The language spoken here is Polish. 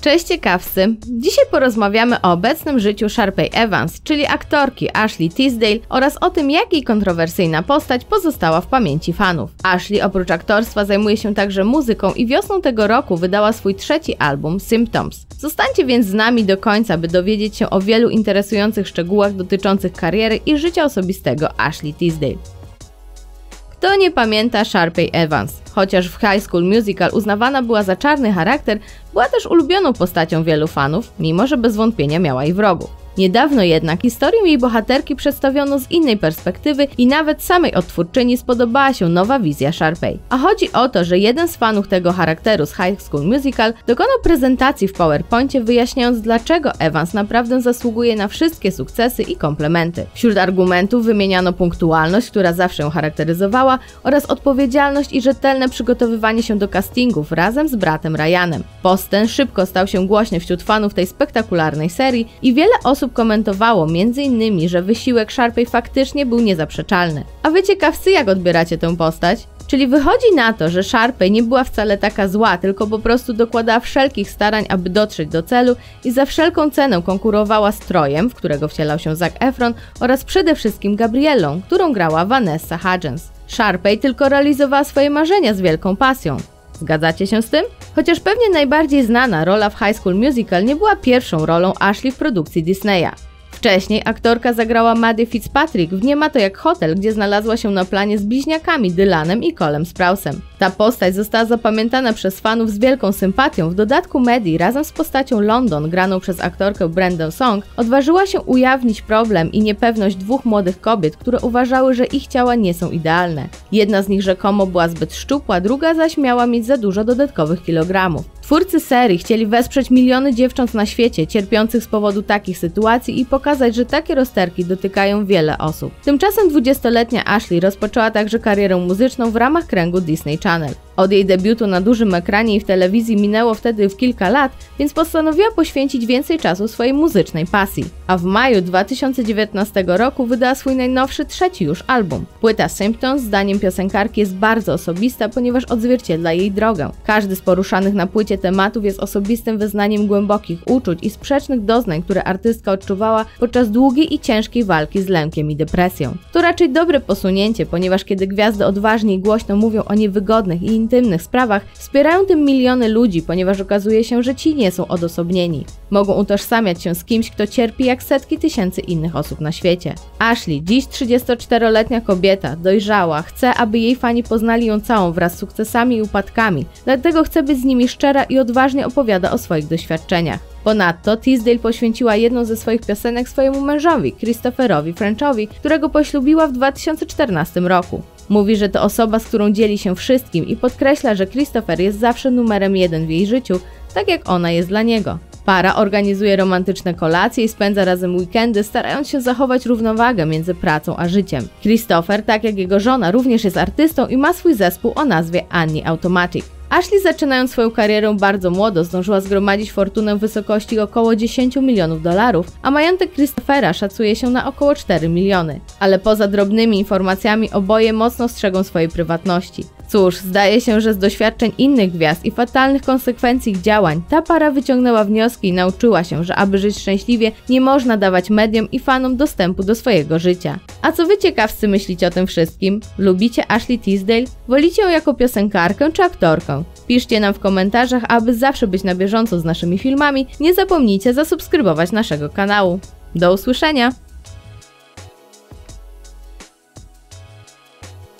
Cześć ciekawscy! Dzisiaj porozmawiamy o obecnym życiu Sharpay Evans, czyli aktorki Ashley Tisdale oraz o tym, jak jej kontrowersyjna postać pozostała w pamięci fanów. Ashley oprócz aktorstwa zajmuje się także muzyką i wiosną tego roku wydała swój trzeci album Symptoms. Zostańcie więc z nami do końca, by dowiedzieć się o wielu interesujących szczegółach dotyczących kariery i życia osobistego Ashley Tisdale. Kto nie pamięta Sharpay Evans? Chociaż w High School Musical uznawana była za czarny charakter, była też ulubioną postacią wielu fanów, mimo że bez wątpienia miała i wrogów. Niedawno jednak historię jej bohaterki przedstawiono z innej perspektywy i nawet samej odtwórczyni spodobała się nowa wizja Sharpay. A chodzi o to, że jeden z fanów tego charakteru z High School Musical dokonał prezentacji w PowerPoincie, wyjaśniając, dlaczego Evans naprawdę zasługuje na wszystkie sukcesy i komplementy. Wśród argumentów wymieniano punktualność, która zawsze ją charakteryzowała, oraz odpowiedzialność i rzetelne przygotowywanie się do castingów razem z bratem Ryanem. Post ten szybko stał się głośny wśród fanów tej spektakularnej serii i wiele osób komentowało m.in., że wysiłek Sharpay faktycznie był niezaprzeczalny. A wy ciekawscy, jak odbieracie tę postać? Czyli wychodzi na to, że Sharpay nie była wcale taka zła, tylko po prostu dokładała wszelkich starań, aby dotrzeć do celu i za wszelką cenę konkurowała z Troyem, w którego wcielał się Zac Efron, oraz przede wszystkim Gabriellą, którą grała Vanessa Hudgens. Sharpay tylko realizowała swoje marzenia z wielką pasją. Zgadzacie się z tym? Chociaż pewnie najbardziej znana rola w High School Musical nie była pierwszą rolą Ashley w produkcji Disneya. Wcześniej aktorka zagrała Maddie Fitzpatrick w Nie ma to jak hotel, gdzie znalazła się na planie z bliźniakami Dylanem i Colem Sprousem. Ta postać została zapamiętana przez fanów z wielką sympatią, w dodatku Maddie razem z postacią London, graną przez aktorkę Brendan Song, odważyła się ujawnić problem i niepewność dwóch młodych kobiet, które uważały, że ich ciała nie są idealne. Jedna z nich rzekomo była zbyt szczupła, druga zaś miała mieć za dużo dodatkowych kilogramów. Twórcy serii chcieli wesprzeć miliony dziewcząt na świecie cierpiących z powodu takich sytuacji i pokazać, że takie rozterki dotykają wiele osób. Tymczasem 20-letnia Ashley rozpoczęła także karierę muzyczną w ramach kręgu Disney Channel. Od jej debiutu na dużym ekranie i w telewizji minęło wtedy kilka lat, więc postanowiła poświęcić więcej czasu swojej muzycznej pasji. A w maju 2019 roku wydała swój najnowszy, trzeci już album. Płyta Symptoms zdaniem piosenkarki jest bardzo osobista, ponieważ odzwierciedla jej drogę. Każdy z poruszanych na płycie tematów jest osobistym wyznaniem głębokich uczuć i sprzecznych doznań, które artystka odczuwała podczas długiej i ciężkiej walki z lękiem i depresją. To raczej dobre posunięcie, ponieważ kiedy gwiazdy odważnie i głośno mówią o niewygodnych i intymnych sprawach, wspierają tym miliony ludzi, ponieważ okazuje się, że ci nie są odosobnieni. Mogą utożsamiać się z kimś, kto cierpi jak setki tysięcy innych osób na świecie. Ashley, dziś 34-letnia kobieta, dojrzała, chce, aby jej fani poznali ją całą wraz z sukcesami i upadkami, dlatego chce być z nimi szczera i odważnie opowiada o swoich doświadczeniach. Ponadto Tisdale poświęciła jedną ze swoich piosenek swojemu mężowi, Christopherowi Frenchowi, którego poślubiła w 2014 roku. Mówi, że to osoba, z którą dzieli się wszystkim i podkreśla, że Christopher jest zawsze numerem jeden w jej życiu, tak jak ona jest dla niego. Para organizuje romantyczne kolacje i spędza razem weekendy, starając się zachować równowagę między pracą a życiem. Christopher, tak jak jego żona, również jest artystą i ma swój zespół o nazwie Annie Automatic. Ashley, zaczynając swoją karierę bardzo młodo, zdążyła zgromadzić fortunę w wysokości około 10 milionów dolarów, a majątek Christophera szacuje się na około 4 miliony. Ale poza drobnymi informacjami oboje mocno strzegą swojej prywatności. Cóż, zdaje się, że z doświadczeń innych gwiazd i fatalnych konsekwencji ich działań, ta para wyciągnęła wnioski i nauczyła się, że aby żyć szczęśliwie, nie można dawać mediom i fanom dostępu do swojego życia. A co wy ciekawscy myślicie o tym wszystkim? Lubicie Ashley Tisdale? Wolicie ją jako piosenkarkę czy aktorkę? Piszcie nam w komentarzach, a aby zawsze być na bieżąco z naszymi filmami, nie zapomnijcie zasubskrybować naszego kanału. Do usłyszenia!